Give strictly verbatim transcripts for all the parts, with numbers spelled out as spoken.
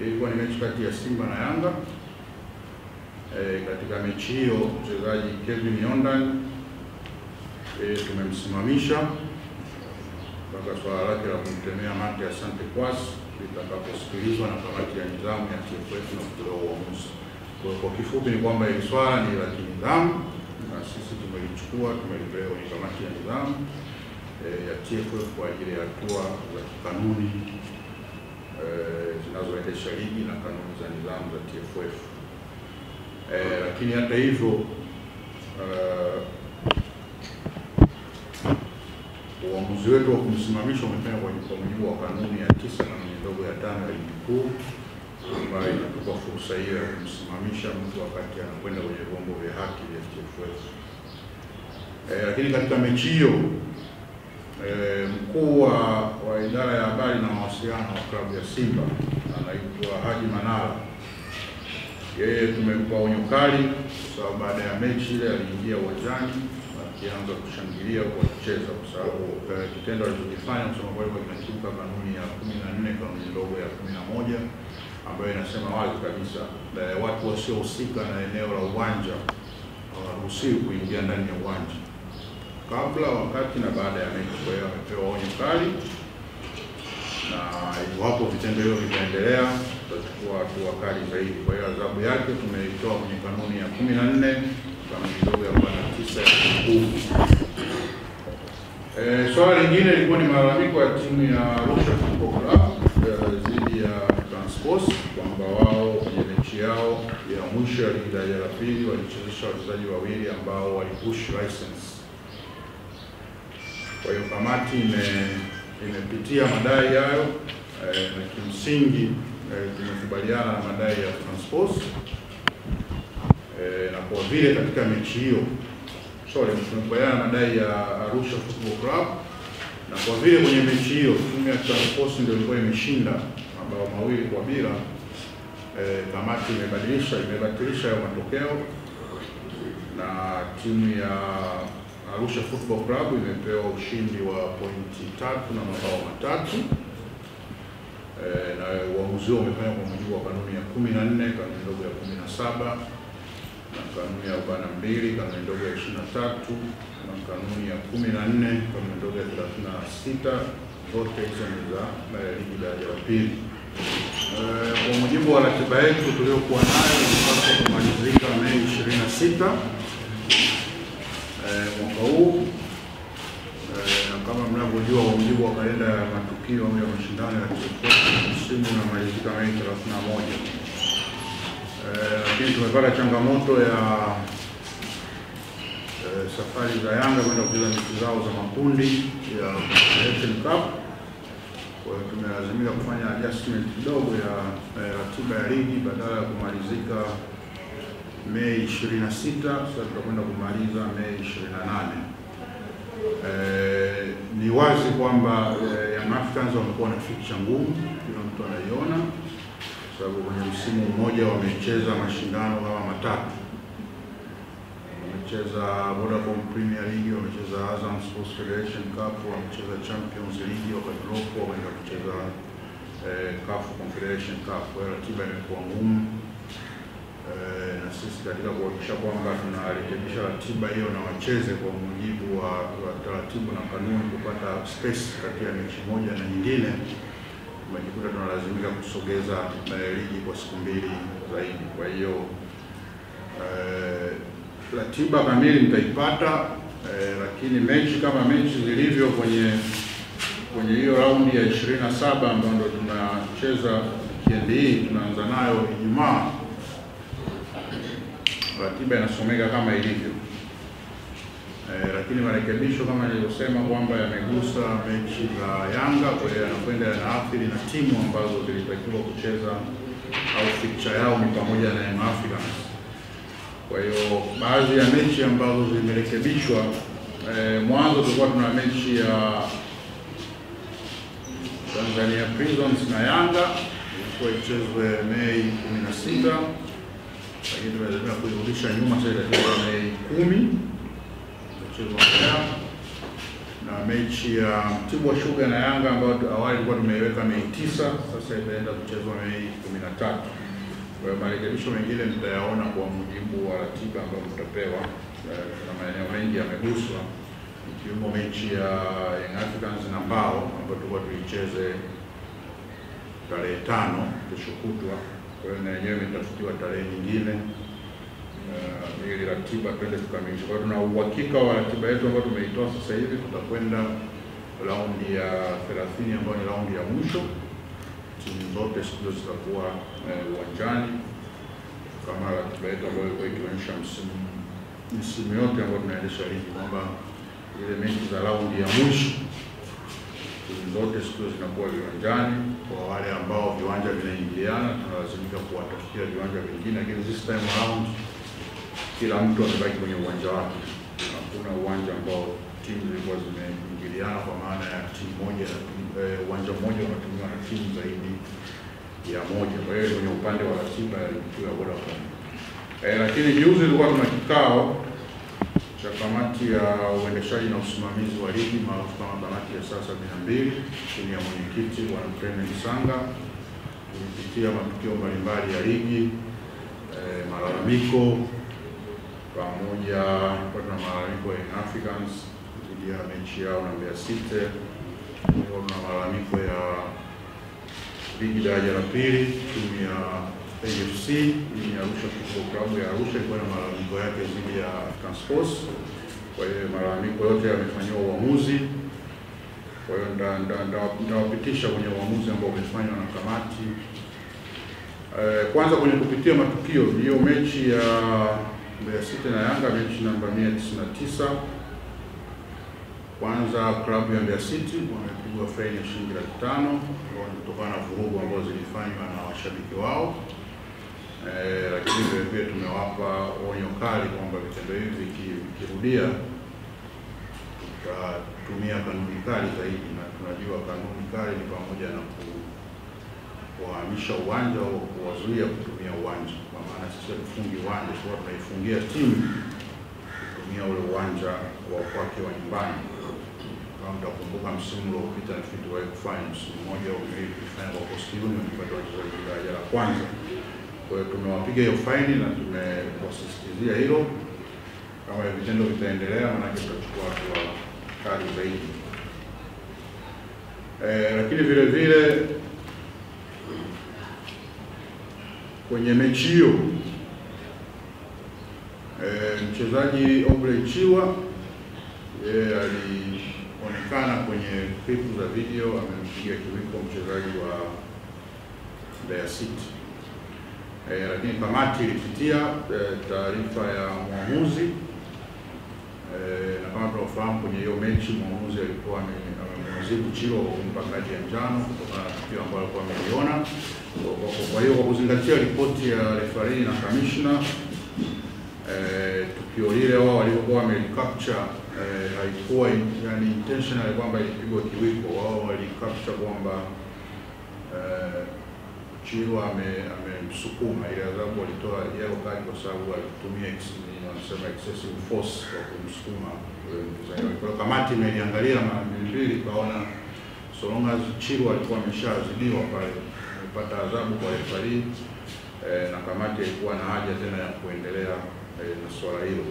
ilikuwa ni mechi kati ya Simba na Yanga. E, katika mechi hiyo mchezaji Kevin Yondan e, tumemsimamisha mpaka swala lake la kumtemea mate asante kwasi litakaposikilizwa na kamati ya nidhamu ya T F F na kutolewa uamuzi. Kwa, kwa kifupi ni kwamba hili swala ni la kinidhamu na sisi tumelichukua tumelipeleka kwenye kamati ya nidhamu e, ya T F F kwa ajili ya hatua za kikanuni e, zinazoendesha ligi na kanuni za nidhamu za T F F. E, lakini hata hivyo uh, uamuzi wetu wa kumsimamisha umefanya kwa mujibu wa kanuni ya tisa na ndogo ya tano ya ligi kuu ambayo inatupa fursa hiyo ya kumsimamisha mtu wakati anakwenda kwenye vyombo vya haki vya T F F. E, lakini katika mechi hiyo e, mkuu wa, wa idara ya habari na mawasiliano wa klabu ya Simba anaitwa Haji Manara. Yeye tumempa onyo kali kwa sababu baada ya mechi ile aliingia uwanjani akianza kushangilia kwa kucheza, kwa sababu uh, kitendo alichokifanya kusema kwamba kinakiuka kanuni ya kumi na nne kanuni ndogo ya kumi na moja ambayo inasema wazi kabisa uh, watu wasiohusika na eneo la uwanja hawaruhusiwi uh, kuingia ndani ya uwanja kabla, wakati na baada ya mechi. Kwa hiyo amepewa onyo kali, na iwapo vitendo hivyo vitaendelea tutachukua hatua kali zaidi. Kwa hiyo adhabu yake tumeitoa kwenye kanuni ya kumi na nne kanuni ndogo ya arobaini na tisa ya ligi. Eh, swala lingine lilikuwa ni malalamiko ya timu ya Arusha Football Club dhidi ya Transport kwamba wao kwenye mechi yao ya mwisho ya ligi daraja la pili walichezesha wachezaji wawili ambao walipush license. Kwa hiyo kamati ime imepitia madai hayo eh, na kimsingi eh, tumekubaliana na madai ya Transport eh, na kwa vile katika mechi hiyo sorry tumekubaliana na madai ya Arusha Football Club, na kwa vile kwenye mechi hiyo timu ya Transport ndio ilikuwa imeshinda mabao mawili kwa bila, eh, kamati imebadilisha imebadilisha hayo matokeo na timu ya Arusha Football Club imepewa ushindi wa pointi tatu na mabao matatu. E, na uamuzi huo umefanywa kwa mujibu wa kanuni ya kumi na nne, kanuni ndogo ya kumi na saba na kanuni ya arobaini na mbili, kanuni ndogo ya ishirini na tatu na kanuni ya kumi na nne, kanuni ndogo ya thelathini na sita, zote hizo ni za ligi daraja la pili. E, kwa mujibu wa ratiba yetu tuliokuwa nayo mpaka kumalizika Mei ishirini na sita Eh, mwaka huu eh, na kama mnavyojua kwa mujibu wa kalenda ya matukio ya mashindano ya T F F msimu unamalizika Mei thelathini na moja. Eh, lakini tumepata changamoto ya eh, safari za Yanga kwenda kucheza mechi zao za makundi ya Confederation Cup. Kwa hiyo tumelazimika kufanya adjustment kidogo ya eh, ratiba ya ligi. Badala ya kumalizika Mei ishirini na sita, sasa tutakwenda kumaliza Mei ishirini na nane. Eh, ni wazi kwamba eh, Young Africans wamekuwa na fixture ngumu, kila mtu anaiona, sababu kwenye msimu mmoja wamecheza mashindano kama matatu. Wamecheza Vodacom Premier League, wamecheza Azam Sports Federation Cup, wamecheza Champions League, wakadrop wakaenda kucheza eh, C A F Confederation Cup. Kwa ratiba imekuwa ngumu. Uh, na sisi katika kuhakikisha kwamba tunarekebisha ratiba hiyo na wacheze kwa mujibu wa, wa taratibu na kanuni, kupata space kati ya mechi moja na nyingine, tumejikuta tunalazimika kusogeza uh, ligi kwa siku mbili zaidi. Kwa hiyo uh, ratiba kamili mtaipata, uh, lakini mechi kama mechi zilivyo kwenye kwenye hiyo raundi ya ishirini na saba ambayo ndo tunacheza weekend hii, tunaanza nayo Ijumaa, ratiba inasomeka kama ilivyo. E, lakini marekebisho kama nilivyosema kwamba yamegusa mechi za Yanga, kwa hiyo yanakwenda yanaathiri na timu ambazo zilitakiwa kucheza au fixture yao ni pamoja na Young Africans. Kwa hiyo baadhi ya mechi ambazo zimerekebishwa, e, mwanzo tulikuwa tuna mechi ya Tanzania Prisons na Yanga ilikuwa ichezwe Mei kumi na sita, lakini tumeweza kuirudisha nyuma, sasa itakuwa Mei kumi mchezo mpya. na mechi ya Mtibwa Sugar na Yanga ambayo awali tulikuwa tumeiweka Mei tisa, sasa itaenda kuchezwa Mei kumi na tatu. Kwa hiyo marekebisho mengine mtayaona kwa mujibu wa ratiba ambayo mtapewa. Kuna maeneo mengi yameguswa, ikiwemo mechi ya Young Africans na Mbao ambayo tulikuwa tuicheze tarehe tano kesho kutwa. Kwa hiyo na yenyewe imetafutiwa tarehe nyingine uh, ili ratiba twende tukamilisha. Kwa hiyo tuna uhakika wa ratiba yetu ambayo tumeitoa sasa hivi. Tutakwenda raundi ya thelathini ambayo ni raundi ya mwisho. Timu zote sio zitakuwa uwanjani uh, kama ratiba yetu ambayo ilikuwa ikionyesha msimu msimu yote ambayo tunaendesha ligi, kwamba ile mechi za raundi ya mwisho timu zote sio zinakuwa viwanjani. Kwa wale ambao viwanja vinaingiliana, tunalazimika kuwatafutia viwanja vingine, lakini this time around kila mtu amebaki kwenye uwanja wake. Hakuna uwanja ambao timu zilikuwa zimeingiliana, kwa maana ya timu moja uwanja e, mmoja unatumiwa na timu zaidi ya moja. Kwa hiyo kwenye upande wa ratiba ya Vodacom. Eh, lakini juzi tulikuwa tuna kikao cha kamati ya uendeshaji na usimamizi wa ligi maarufu kama kamati ya saa sabini na mbili chini ya mwenyekiti Bwana Clement Sanga. Tulipitia matukio mbalimbali ya ligi, eh, malalamiko pamoja na malalamiko ya Young Africans dhidi ya mechi yao na Mbeya City, na malalamiko ya ligi daraja la pili timu ya A F C ni Arusha Football Club ya Arusha ilikuwa na malalamiko yake dhidi ya African Sports. Kwa hiyo malalamiko yote yamefanywa uamuzi. Kwa hiyo nitawapitisha kwenye uamuzi ambao umefanywa na kamati. Eh, kwanza kwenye kupitia matukio, hiyo mechi ya Mbeya City na Yanga, mechi namba mia tisini na tisa. Kwanza klabu ya Mbeya City wamepigwa faini ya shilingi laki tano kutokana na vurugu ambazo zilifanywa na washabiki wao. Eh, lakini vile vile tumewapa onyo kali kwamba vitendo hivi vikirudia tutatumia kanuni kali zaidi, na tunajua kanuni kali ni pamoja na kuhamisha uwanja au kuwazuia kutumia uwanja. Kwa maana sisi tufungi uwanja, kwa tunaifungia timu kutumia ule uwanja wa kwake wa nyumbani. Kama mtakumbuka msimu uliopita nafikiri tuliwahi kufanya msimu mmoja au miwili kufanya kwa Coast Union kwa wachezaji daraja la kwanza. Kwa hiyo tumewapiga hiyo faini na tumewasisitizia hilo. Kama vitendo vitaendelea, maana tutachukua hatua kali zaidi. Eh, lakini vile vile kwenye mechi hiyo eh, mchezaji Obrey Chiwa yeye alionekana kwenye clip za video amempiga kiwiko mchezaji wa Mbeya City. Eh, lakini kamati ilipitia eh, taarifa ya mwamuzi eh, na kama tunafahamu kwenye hiyo mechi mwamuzi alikuwa amemwazibu Chilo kwa kumpa kadi ya njano kutokana na tukio ambalo alikuwa ameliona. Kwa hiyo kwa kuzingatia ripoti ya referee na commissioner, eh, tukio lile wao walikuwa wamelicapture eh, haikuwa yani intentional kwamba ilipigwa kiwiko. Wao walicapture kwamba eh, Chilo amemsukuma, ile adhabu walitoa yellow card kwa sababu alitumia wanasema excessive force kwa kumsukuma mpinzani. Kwa kamati imeliangalia mara mbili kaona so long as Chilo alikuwa ameshazidiwa pale amepata adhabu kwa referee eh, na kamati ilikuwa na haja tena ya kuendelea eh, na swala hilo.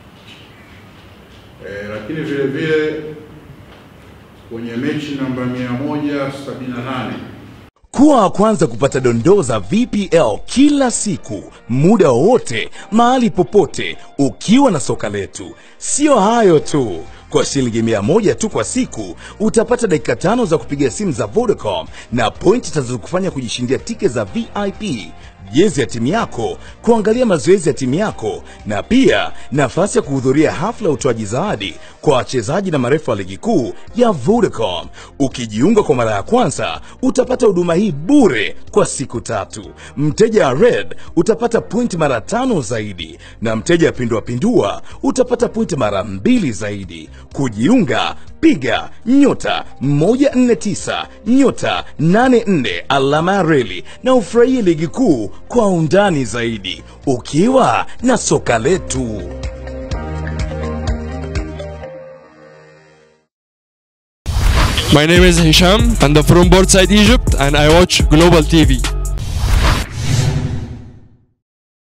Eh, lakini vile vile kwenye mechi namba mia moja sabini na nane kuwa wa kwanza kupata dondoo za V P L kila siku, muda wowote, mahali popote, ukiwa na soka letu. Sio hayo tu, kwa shilingi mia moja tu kwa siku, utapata dakika tano za kupiga simu za Vodacom na pointi zitazokufanya kujishindia tiketi za V I P, jezi ya timu yako, kuangalia mazoezi ya timu yako, na pia nafasi ya kuhudhuria hafla ya utoaji zawadi kwa wachezaji na marefu wa ligi kuu ya Vodacom. Ukijiunga kwa mara ya kwanza, utapata huduma hii bure kwa siku tatu. Mteja wa Red utapata pointi mara tano zaidi, na mteja wa Pindua Pindua utapata pointi mara mbili zaidi. Kujiunga, piga nyota moja nne tisa nyota nane nne alama ya reli na ufurahie ligi kuu kwa undani zaidi, ukiwa na soka letu. My name is Hisham and I'm from Portside, Egypt, and I watch Global T V.